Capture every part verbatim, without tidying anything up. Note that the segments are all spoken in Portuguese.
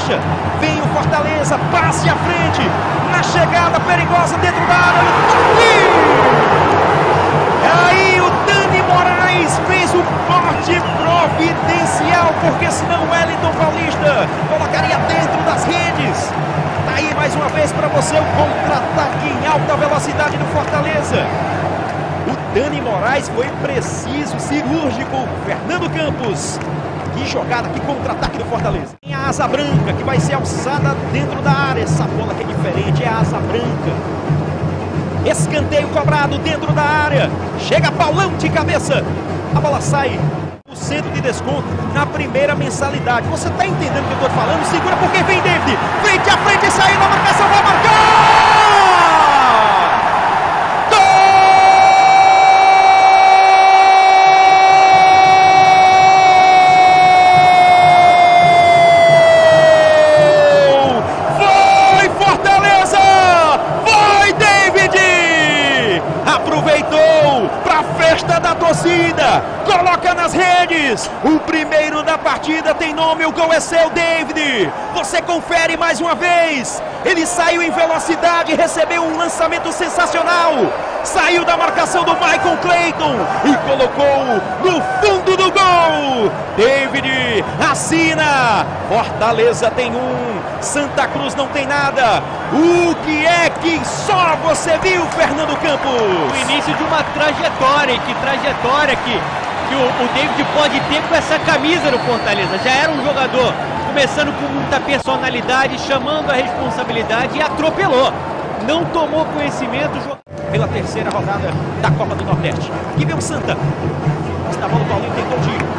fecha. Vem o Fortaleza, passe à frente. Na chegada perigosa dentro da área. Aí o Dani Moraes fez o corte providencial, porque senão o Wellington Paulista colocaria dentro das redes. Tá aí mais uma vez para você o contra-ataque em alta velocidade do Fortaleza. O Dani Moraes foi preciso, cirúrgico. Fernando Campos. Que jogada, que contra-ataque do Fortaleza. Tem a asa branca que vai ser alçada dentro da área. Essa bola que é diferente, é a asa branca. Escanteio cobrado dentro da área. Chega Paulão de cabeça. A bola sai. O centro de desconto na primeira mensalidade. Você tá entendendo o que eu tô falando? Segura porque vem David. Frente a frente, saiu na marcação, vai marcar! Aproveitou para a festa da torcida, coloca nas redes, o primeiro da partida tem nome, o gol é seu, David. Você confere mais uma vez, ele saiu em velocidade, recebeu um lançamento sensacional, saiu da marcação do Michael Clayton e colocou no fundo do gol. David assina, Fortaleza tem um, Santa Cruz não tem nada. O que é que só você viu, Fernando Campos? O início de uma trajetória, e que trajetória que, que o, o David pode ter com essa camisa do Fortaleza. Já era um jogador começando com muita personalidade, chamando a responsabilidade e atropelou. Não tomou conhecimento. Pela terceira rodada da Copa do Nordeste. Aqui vem o Santa. Esta bola do Paulinho tentou tiro.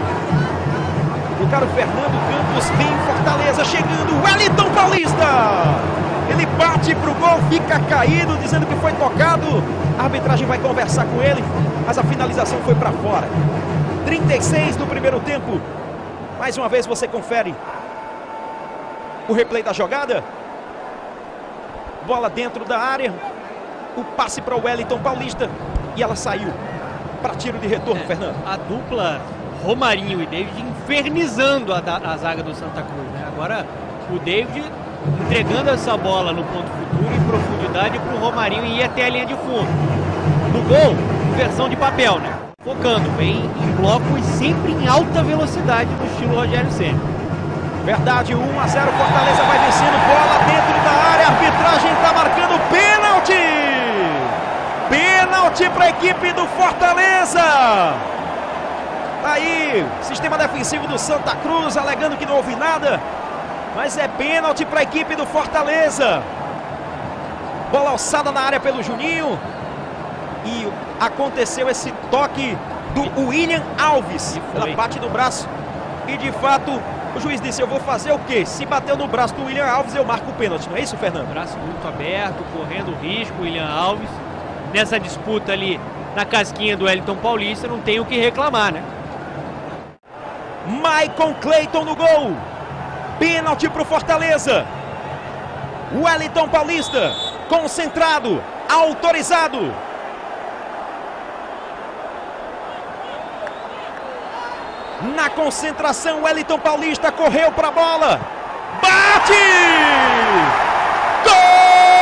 O cara Fernando Campos vem em Fortaleza, chegando Wellington Paulista. Ele bate pro gol, fica caído, dizendo que foi tocado. A arbitragem vai conversar com ele, mas a finalização foi para fora. trinta e seis do primeiro tempo. Mais uma vez você confere o replay da jogada. Bola dentro da área. O passe para o Wellington Paulista. E ela saiu para tiro de retorno, é, Fernando. A dupla Romarinho e David infernizando a, a zaga do Santa Cruz, né? Agora o David entregando essa bola no ponto futuro em profundidade para o Romarinho ir até a linha de fundo. No gol, versão de papel, né? Focando, vem em bloco e sempre em alta velocidade no estilo Rogério Ceni. Verdade, um a zero, Fortaleza vai vencendo, bola dentro da área, a arbitragem está marcando pênalti! Pênalti para a equipe do Fortaleza! Aí, sistema defensivo do Santa Cruz alegando que não houve nada, mas é pênalti para a equipe do Fortaleza. Bola alçada na área pelo Juninho e aconteceu esse toque do William Alves. Ela bate no braço e de fato o juiz disse: eu vou fazer o quê? Se bateu no braço do William Alves, eu marco o pênalti, não é isso, Fernando? Braço muito aberto, correndo risco, William Alves. Nessa disputa ali na casquinha do Wellington Paulista, não tem o que reclamar, né? Michael Clayton no gol. Pênalti para o Fortaleza. Wellington Paulista, concentrado, autorizado. Na concentração, Wellington Paulista correu para a bola. Bate! Gol!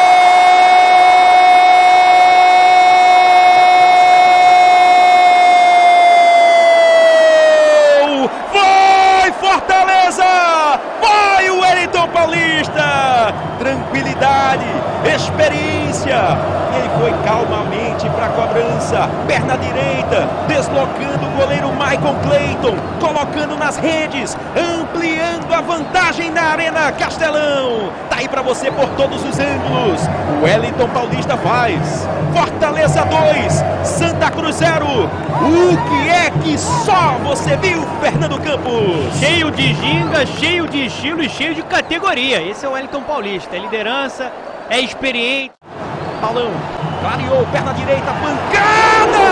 Vai, Fortaleza! Vai o Wellington Paulista! Tranquilidade, experiência. Ele foi calmamente para a cobrança, perna direita, deslocando o goleiro Michael Clayton, colocando nas redes, ampliando a vantagem na Arena Castelão. Tá aí para você por todos os ângulos. O Wellington Paulista faz. Fortaleza dois, Santa Cruz zero. O que é que só você viu, Fernando Campos? Cheio de ginga, cheio de estilo e cheio de categoria. Esse é o Wellington Paulista, é liderança, é experiente. Paulão, clareou, perna direita, pancada!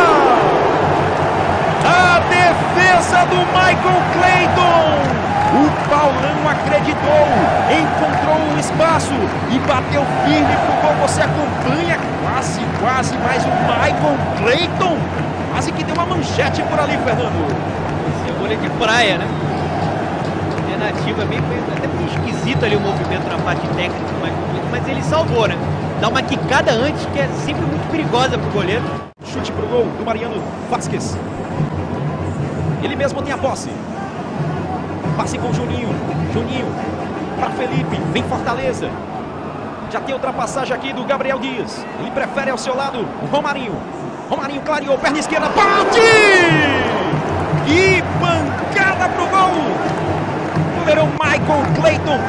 A defesa do Michael Clayton! O Paulão acreditou, encontrou um espaço e bateu firme pro gol. Você acompanha quase, quase, mas o Michael Clayton quase que deu uma manchete por ali, Fernando. Cebola de praia, né? alternativa, meio, meio, até meio esquisito ali o movimento na parte técnica, mais bonito, mas ele salvou, né? Dá uma quicada antes, que é sempre muito perigosa pro goleiro. Chute pro gol do Mariano Vasquez. Ele mesmo tem a posse. Passe com Juninho. Juninho para Felipe. Vem Fortaleza. Já tem ultrapassagem aqui do Gabriel Dias. Ele prefere ao seu lado o Romarinho. Romarinho clareou, perna esquerda. Bate! Que pancada pro gol! O goleirão Michael Clayton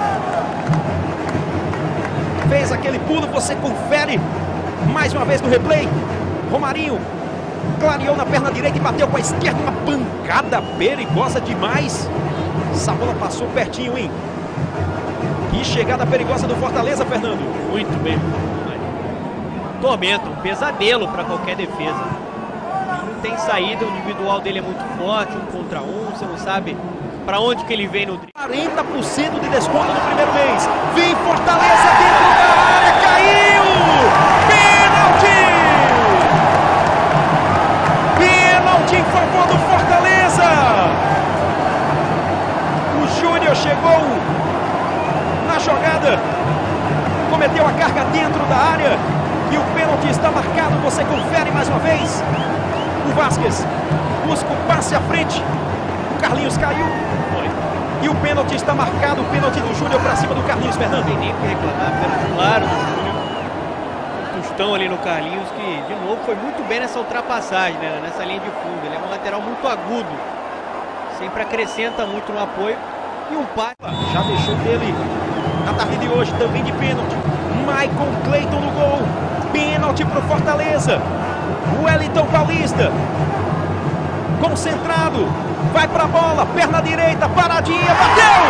fez aquele pulo, você confere mais uma vez no replay. Romarinho clareou na perna direita e bateu com a esquerda. Uma pancada perigosa demais. Essa bola passou pertinho, hein? Que chegada perigosa do Fortaleza, Fernando. Muito bem. Um tormento, um pesadelo para qualquer defesa. Ele não tem saída, o individual dele é muito forte, um contra um, você não sabe para onde que ele vem no drible. quarenta por cento de desconto no primeiro mês. Vem Fortaleza dentro da área, caiu! Pênalti! Pênalti em favor do Fortaleza! O Júnior chegou na jogada, cometeu a carga dentro da área e o pênalti está marcado. Você confere mais uma vez. O Vasquez busca o passe à frente. O Carlinhos caiu. E o pênalti está marcado, o pênalti do Júnior para cima do Carlinhos, Fernando. Não tem nem o que reclamar, pênalti claro do Júnior. Um tostão ali no Carlinhos, que de novo foi muito bem nessa ultrapassagem, né? Nessa linha de fundo. Ele é um lateral muito agudo, sempre acrescenta muito no apoio. E um passe. Já deixou dele na tarde de hoje, também de pênalti. Michael Clayton no gol. Pênalti para o Fortaleza. O Wellington Paulista, concentrado, vai para a bola, perna direita, paradinha, bateu!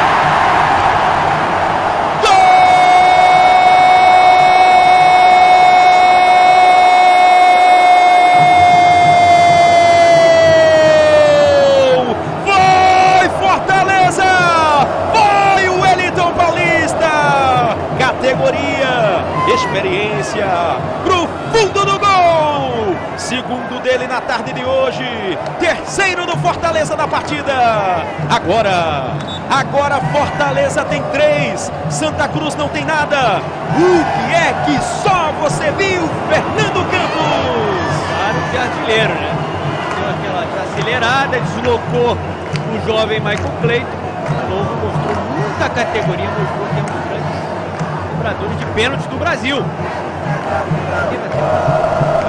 Gol! Foi Fortaleza! Foi o Wellington Paulista! Categoria, experiência, pro fundo do gol! Segundo dele na tarde de hoje. Terceiro do Fortaleza na partida. Agora, agora Fortaleza tem três. Santa Cruz não tem nada. O que é que só você viu, Fernando Campos? Claro que é artilheiro, né? Deu aquela acelerada, deslocou o jovem Michael Clayton. De novo mostrou muita categoria, mostrou que é um dos grandes cobradores de pênaltis do Brasil.